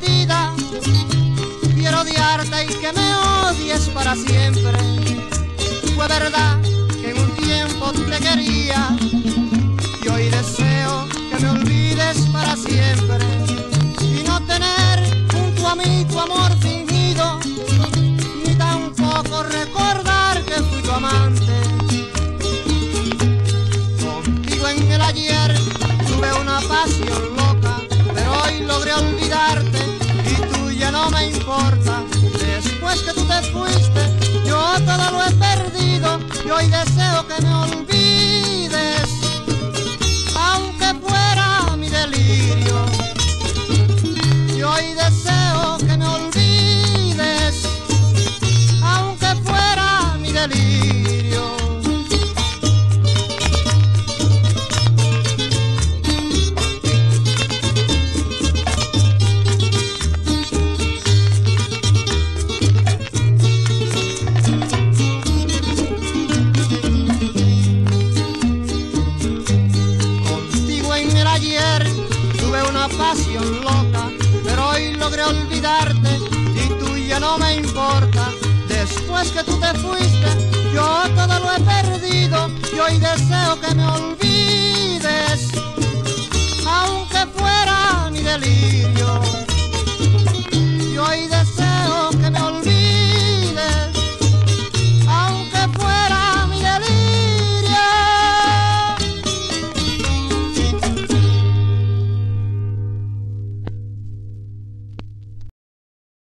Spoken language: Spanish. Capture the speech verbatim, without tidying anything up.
perdida. Quiero odiarte y que me odies para siempre. Fue verdad que en un tiempo te quería y hoy deseo que me olvides para siempre y no tener junto a mí tu amor fingido, ni tampoco recordar que fui tu amante. Contigo en el ayer tuve una pasión loca, pero hoy logré olvidarte y tú ya no me importa. Después que tú te fuiste, yo todo lo he perdido y hoy deseo que me olvides, aunque fuera mi delirio. Y hoy deseo que me olvides, aunque fuera mi delirio. Ayer tuve una pasión loca, pero hoy logré olvidarte y tú ya no me importa. Después que tú te fuiste, yo todo lo he perdido y hoy deseo que me olvides, aunque fuera mi delirio.